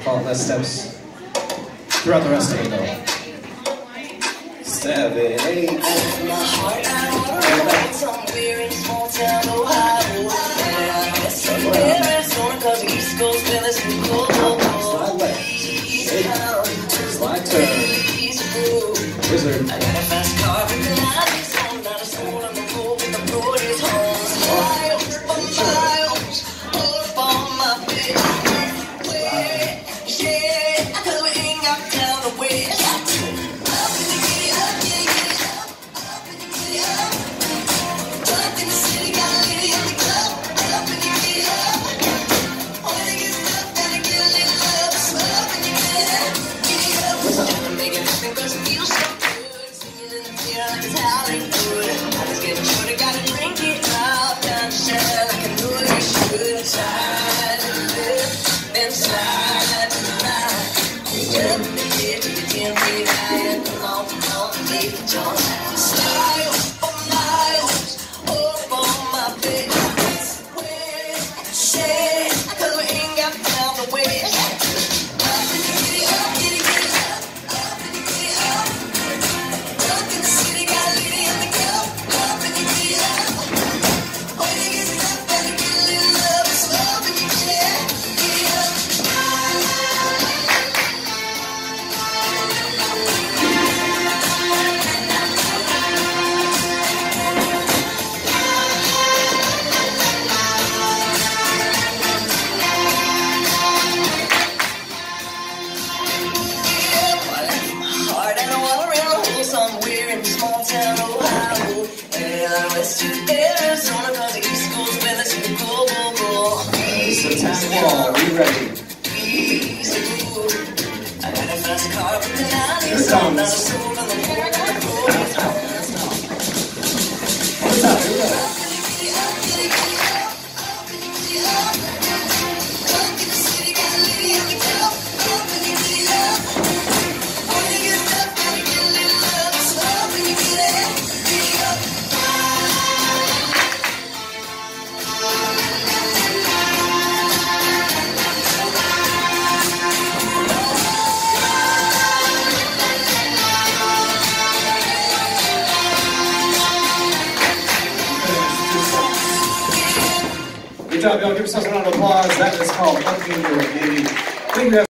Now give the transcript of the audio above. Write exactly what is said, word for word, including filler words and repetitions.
Follow less steps throughout the rest of it though. Seven, eight, nine, somewhere in small town Ohio. Arizona, cause the East Coast feeling some cold. Slide left, eight, slide turn, wizard. I got a fast car with the lights on, not a soul on the road, but the road is home. Miles for miles, all up on my bed. Yeah, cause we ain't got down the way. Somewhere in small town Ohio, and west to Arizona, cause the East Coast weather's super cool, cool, cool. It's the time wall, are you ready? I got a fast car with the nineties on, not a soul on the road, on the road. What's up, here we go. Good job, y'all. Give yourselves a round of applause. That is called Up in Your Baby.